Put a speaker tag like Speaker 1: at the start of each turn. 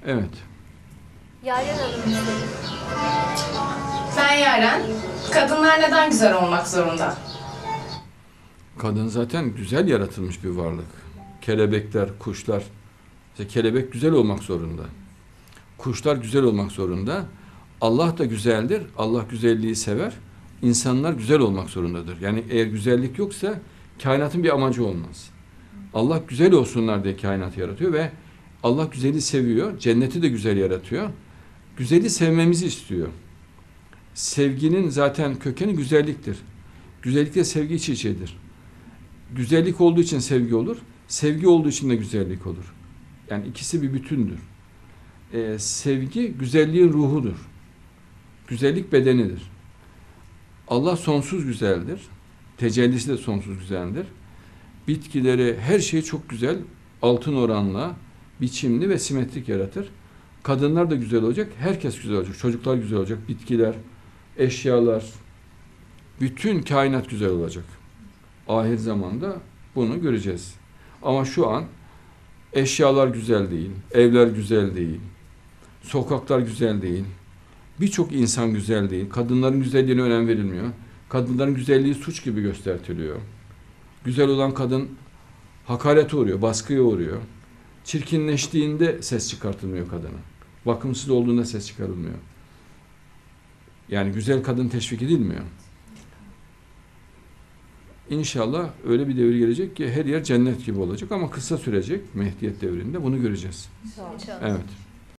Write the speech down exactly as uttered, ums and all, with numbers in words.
Speaker 1: Evet.
Speaker 2: Yaren Hanım istedim.
Speaker 3: Ben Yaren. Kadınlar neden güzel olmak zorunda?
Speaker 1: Kadın zaten güzel yaratılmış bir varlık. Kelebekler, kuşlar. İşte kelebek güzel olmak zorunda. Kuşlar güzel olmak zorunda. Allah da güzeldir. Allah güzelliği sever. İnsanlar güzel olmak zorundadır. Yani eğer güzellik yoksa kainatın bir amacı olmaz. Allah güzel olsunlar diye kainatı yaratıyor ve Allah güzeli seviyor. Cenneti de güzel yaratıyor. Güzeli sevmemizi istiyor. Sevginin zaten kökeni güzelliktir. Güzellikle sevgi iç içedir. Güzellik olduğu için sevgi olur. Sevgi olduğu için de güzellik olur. Yani ikisi bir bütündür. Ee, sevgi güzelliğin ruhudur. Güzellik bedenidir. Allah sonsuz güzeldir. Tecellisi de sonsuz güzeldir. Bitkileri, her şey çok güzel, altın oranla, biçimli ve simetrik yaratır. Kadınlar da güzel olacak, herkes güzel olacak. Çocuklar güzel olacak, bitkiler, eşyalar, bütün kainat güzel olacak. Ahir zamanda bunu göreceğiz. Ama şu an eşyalar güzel değil, evler güzel değil, sokaklar güzel değil, birçok insan güzel değil, kadınların güzelliğine önem verilmiyor. Kadınların güzelliği suç gibi gösteriliyor. Güzel olan kadın hakarete uğruyor, baskıya uğruyor. Çirkinleştiğinde ses çıkartılmıyor kadına. Bakımsız olduğunda ses çıkarılmıyor. Yani güzel kadın teşvik edilmiyor. İnşallah öyle bir devir gelecek ki her yer cennet gibi olacak ama kısa sürecek Mehdiyet devrinde bunu göreceğiz.
Speaker 2: İnşallah.
Speaker 1: Evet.